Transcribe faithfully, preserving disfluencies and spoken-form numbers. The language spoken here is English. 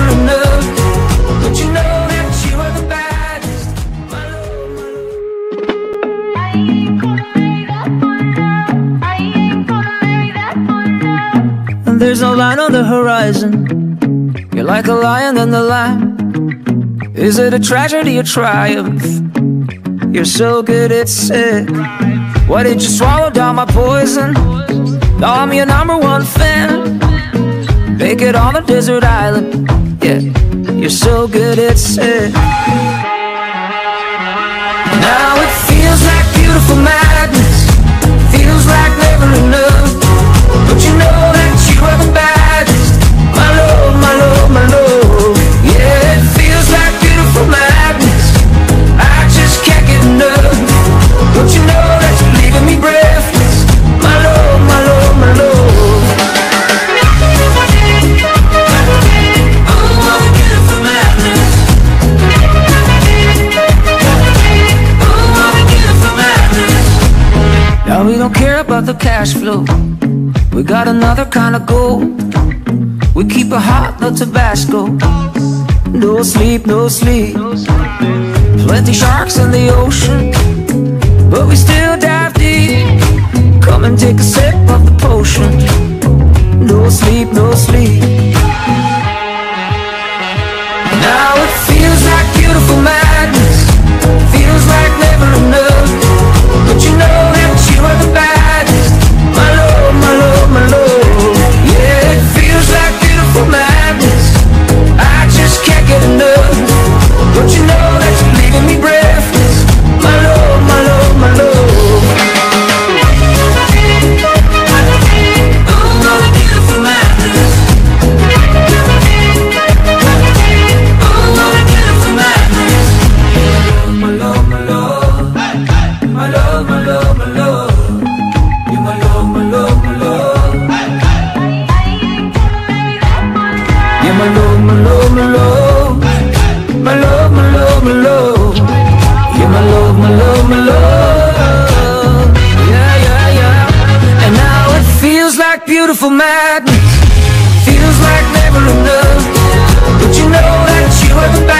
enough. But you know that you are the baddest. My love, my love. I ain't gonna marry that one now. I ain't gonna marry that one now. And there's no line on the horizon. You're like a lion in the lamb. Is it a tragedy or triumph? You're so good, it's sick. Why did you swallow down my poison? Now I'm your number one fan. Make it on a desert island. Yeah, you're so good, it's sick. Now it feels like beautiful madness. Feels like never enough. But you know that you are the baddest. My love, my love, my love. Yeah, it feels like beautiful madness. I just can't get enough. Don't you know that you're leaving me breathless? My love, my love, my love. Oh, beautiful madness. Oh, beautiful madness. Now we don't care about the cash flow. We got another kind of goal. We keep it hot, no Tabasco. No sleep, no sleep. Plenty sharks in the ocean, but we still dive deep. Come and take a sip of the potion. No sleep, no sleep. Now it feels like beautiful madness. Feels like never enough. But you know that you are the baddest. My love, my love, my love. Yeah, it feels like beautiful madness. I just can't get enough. Don't you know that you're leaving me breathless? My love, my love, my love. Oh, beautiful madness. Oh, beautiful madness. My love, my love. My love, my love, my love. You're my love, my love, my love. You're my love, my love, my love. My love, my love, my love. You're my love, my love, my love. Yeah, yeah, yeah. And now it feels like beautiful madness. Feels like never enough. But you know that you are the best.